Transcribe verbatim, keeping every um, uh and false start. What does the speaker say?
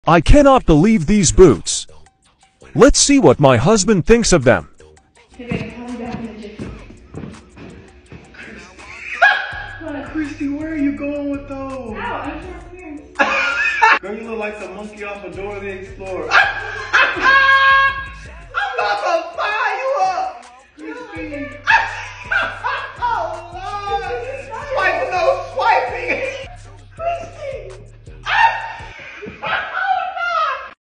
I cannot believe these boots. Let's see what my husband thinks of them. Christy, where are you going with those? Ow, I'm trying Girl, you look like the monkey off of Dora the Explorer. I'm about to fire you up! Christy!